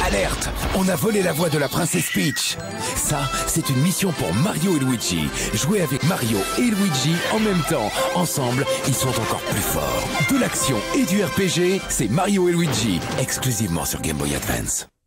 Alerte! On a volé la voix de la princesse Peach. Ça, c'est une mission pour Mario et Luigi. Jouer avec Mario et Luigi en même temps. Ensemble, ils sont encore plus forts. De l'action et du RPG, c'est Mario et Luigi, exclusivement sur Game Boy Advance.